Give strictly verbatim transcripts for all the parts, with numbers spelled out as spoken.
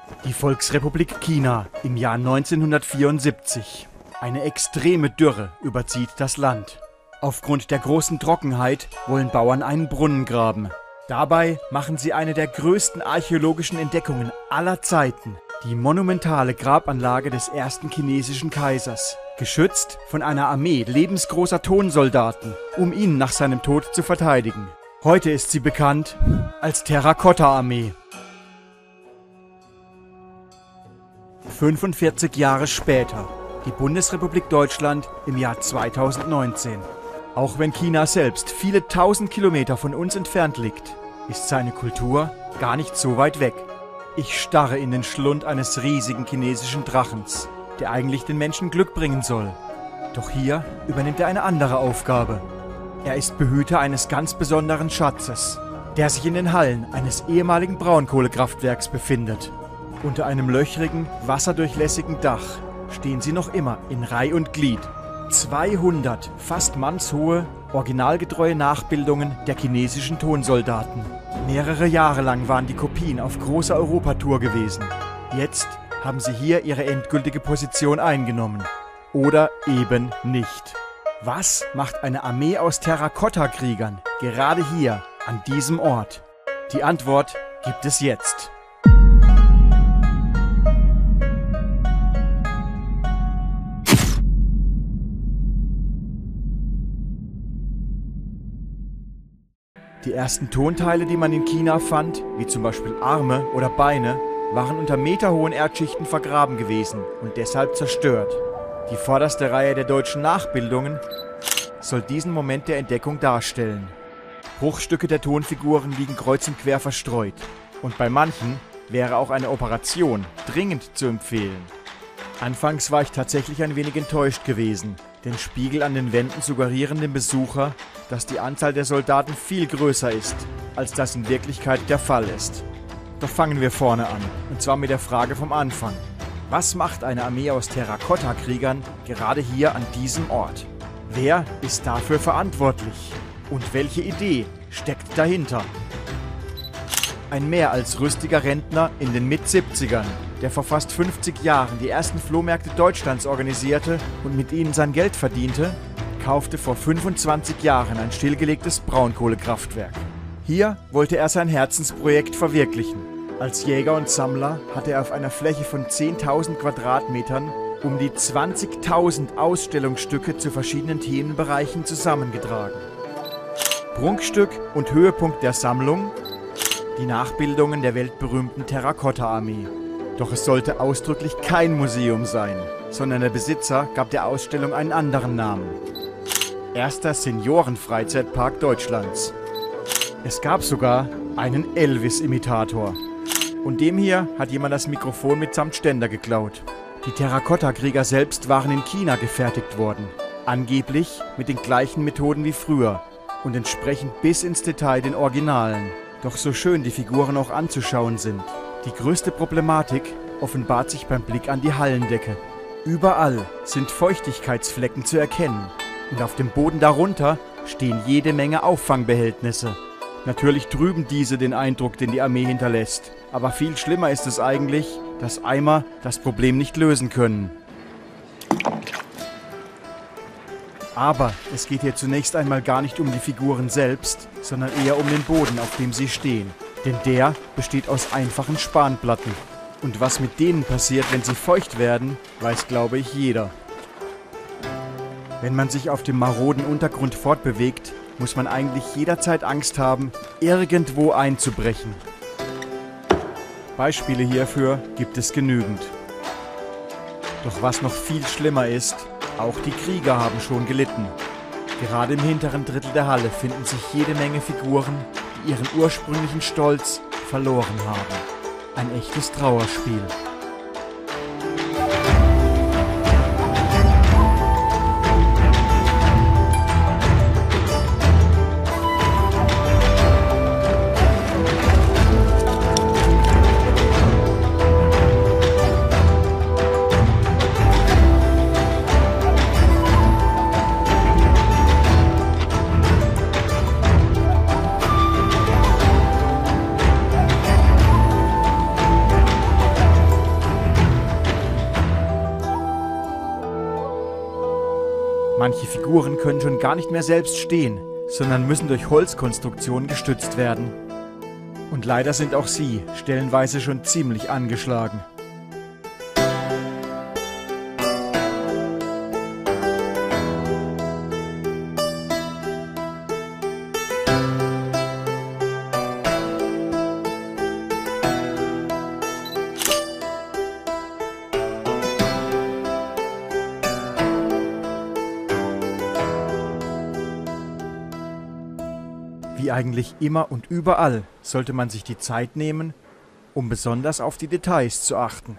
Die Volksrepublik China im Jahr neunzehnhundertvierundsiebzig. Eine extreme Dürre überzieht das Land. Aufgrund der großen Trockenheit wollen Bauern einen Brunnen graben. Dabei machen sie eine der größten archäologischen Entdeckungen aller Zeiten. Die monumentale Grabanlage des ersten chinesischen Kaisers. Geschützt von einer Armee lebensgroßer Tonsoldaten, um ihn nach seinem Tod zu verteidigen. Heute ist sie bekannt als Terrakotta-Armee. fünfundvierzig Jahre später, die Bundesrepublik Deutschland im Jahr zweitausendneunzehn. Auch wenn China selbst viele tausend Kilometer von uns entfernt liegt, ist seine Kultur gar nicht so weit weg. Ich starre in den Schlund eines riesigen chinesischen Drachens, der eigentlich den Menschen Glück bringen soll. Doch hier übernimmt er eine andere Aufgabe. Er ist Behüter eines ganz besonderen Schatzes, der sich in den Hallen eines ehemaligen Braunkohlekraftwerks befindet. Unter einem löchrigen, wasserdurchlässigen Dach stehen sie noch immer in Reih und Glied. zweihundert fast mannshohe, originalgetreue Nachbildungen der chinesischen Tonsoldaten. Mehrere Jahre lang waren die Kopien auf großer Europatour gewesen. Jetzt haben sie hier ihre endgültige Position eingenommen. Oder eben nicht. Was macht eine Armee aus Terrakotta-Kriegern gerade hier, an diesem Ort? Die Antwort gibt es jetzt. Die ersten Tonteile, die man in China fand, wie zum Beispiel Arme oder Beine, waren unter meterhohen Erdschichten vergraben gewesen und deshalb zerstört. Die vorderste Reihe der deutschen Nachbildungen soll diesen Moment der Entdeckung darstellen. Bruchstücke der Tonfiguren liegen kreuz und quer verstreut und bei manchen wäre auch eine Operation dringend zu empfehlen. Anfangs war ich tatsächlich ein wenig enttäuscht gewesen, denn Spiegel an den Wänden suggerieren dem Besucher, dass die Anzahl der Soldaten viel größer ist, als das in Wirklichkeit der Fall ist. Doch fangen wir vorne an, und zwar mit der Frage vom Anfang. Was macht eine Armee aus Terrakotta-Kriegern gerade hier an diesem Ort? Wer ist dafür verantwortlich? Und welche Idee steckt dahinter? Ein mehr als rüstiger Rentner in den Mit-siebzigern, der vor fast fünfzig Jahren die ersten Flohmärkte Deutschlands organisierte und mit ihnen sein Geld verdiente, kaufte vor fünfundzwanzig Jahren ein stillgelegtes Braunkohlekraftwerk. Hier wollte er sein Herzensprojekt verwirklichen. Als Jäger und Sammler hatte er auf einer Fläche von zehntausend Quadratmetern um die zwanzigtausend Ausstellungsstücke zu verschiedenen Themenbereichen zusammengetragen. Prunkstück und Höhepunkt der Sammlung: die Nachbildungen der weltberühmten Terrakotta-Armee. Doch es sollte ausdrücklich kein Museum sein, sondern der Besitzer gab der Ausstellung einen anderen Namen: Erster Seniorenfreizeitpark Deutschlands. Es gab sogar einen Elvis-Imitator. Und dem hier hat jemand das Mikrofon mitsamt Ständer geklaut. Die Terrakotta-Krieger selbst waren in China gefertigt worden. Angeblich mit den gleichen Methoden wie früher und entsprechend bis ins Detail den Originalen. Doch so schön die Figuren auch anzuschauen sind, die größte Problematik offenbart sich beim Blick an die Hallendecke. Überall sind Feuchtigkeitsflecken zu erkennen und auf dem Boden darunter stehen jede Menge Auffangbehältnisse. Natürlich trüben diese den Eindruck, den die Armee hinterlässt. Aber viel schlimmer ist es eigentlich, dass Eimer das Problem nicht lösen können. Aber es geht hier zunächst einmal gar nicht um die Figuren selbst, sondern eher um den Boden, auf dem sie stehen. Denn der besteht aus einfachen Spanplatten. Und was mit denen passiert, wenn sie feucht werden, weiß, glaube ich, jeder. Wenn man sich auf dem maroden Untergrund fortbewegt, muss man eigentlich jederzeit Angst haben, irgendwo einzubrechen. Beispiele hierfür gibt es genügend. Doch was noch viel schlimmer ist, auch die Krieger haben schon gelitten. Gerade im hinteren Drittel der Halle finden sich jede Menge Figuren, die ihren ursprünglichen Stolz verloren haben. Ein echtes Trauerspiel. Manche Figuren können schon gar nicht mehr selbst stehen, sondern müssen durch Holzkonstruktionen gestützt werden. Und leider sind auch sie stellenweise schon ziemlich angeschlagen. Wie eigentlich immer und überall sollte man sich die Zeit nehmen, um besonders auf die Details zu achten.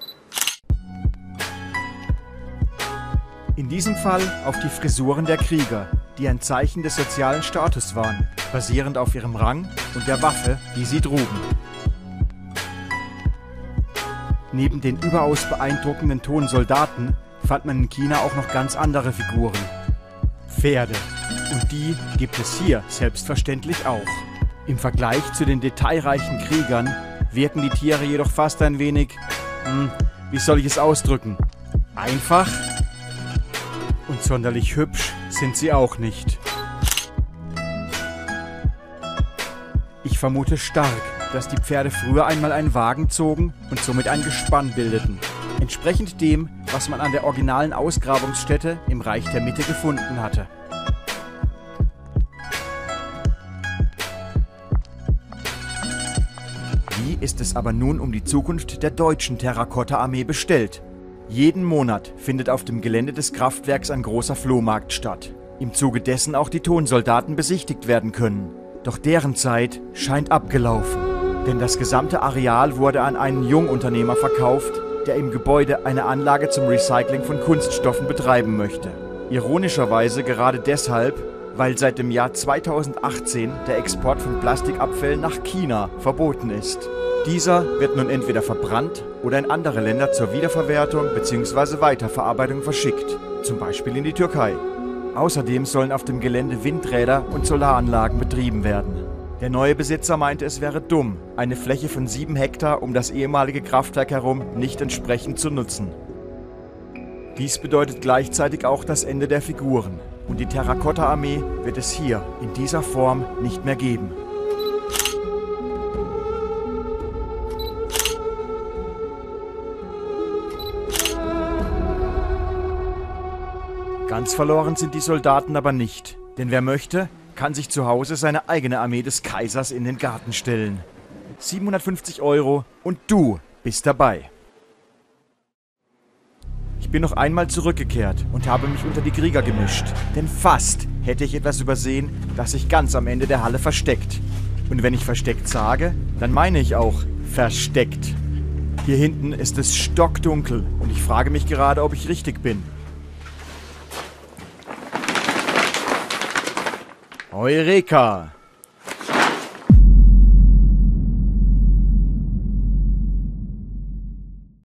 In diesem Fall auf die Frisuren der Krieger, die ein Zeichen des sozialen Status waren, basierend auf ihrem Rang und der Waffe, die sie trugen. Neben den überaus beeindruckenden toten Soldaten fand man in China auch noch ganz andere Figuren. Pferde. Und die gibt es hier selbstverständlich auch. Im Vergleich zu den detailreichen Kriegern wirken die Tiere jedoch fast ein wenig, hm, wie soll ich es ausdrücken, einfach? Und sonderlich hübsch sind sie auch nicht. Ich vermute stark, dass die Pferde früher einmal einen Wagen zogen und somit ein Gespann bildeten. Entsprechend dem, was man an der originalen Ausgrabungsstätte im Reich der Mitte gefunden hatte. Wie ist es aber nun um die Zukunft der deutschen Terrakotta-Armee bestellt? Jeden Monat findet auf dem Gelände des Kraftwerks ein großer Flohmarkt statt. Im Zuge dessen auch die Tonsoldaten besichtigt werden können. Doch deren Zeit scheint abgelaufen. Denn das gesamte Areal wurde an einen Jungunternehmer verkauft, der im Gebäude eine Anlage zum Recycling von Kunststoffen betreiben möchte. Ironischerweise gerade deshalb, weil seit dem Jahr zweitausendachtzehn der Export von Plastikabfällen nach China verboten ist. Dieser wird nun entweder verbrannt oder in andere Länder zur Wiederverwertung bzw. Weiterverarbeitung verschickt, zum Beispiel in die Türkei. Außerdem sollen auf dem Gelände Windräder und Solaranlagen betrieben werden. Der neue Besitzer meinte, es wäre dumm, eine Fläche von sieben Hektar um das ehemalige Kraftwerk herum nicht entsprechend zu nutzen. Dies bedeutet gleichzeitig auch das Ende der Figuren. Und die Terrakotta-Armee wird es hier in dieser Form nicht mehr geben. Ganz verloren sind die Soldaten aber nicht. Denn wer möchte, kann sich zu Hause seine eigene Armee des Kaisers in den Garten stellen. siebenhundertfünfzig Euro und du bist dabei. Ich bin noch einmal zurückgekehrt und habe mich unter die Krieger gemischt. Denn fast hätte ich etwas übersehen, das sich ganz am Ende der Halle versteckt. Und wenn ich versteckt sage, dann meine ich auch versteckt. Hier hinten ist es stockdunkel und ich frage mich gerade, ob ich richtig bin. Eureka!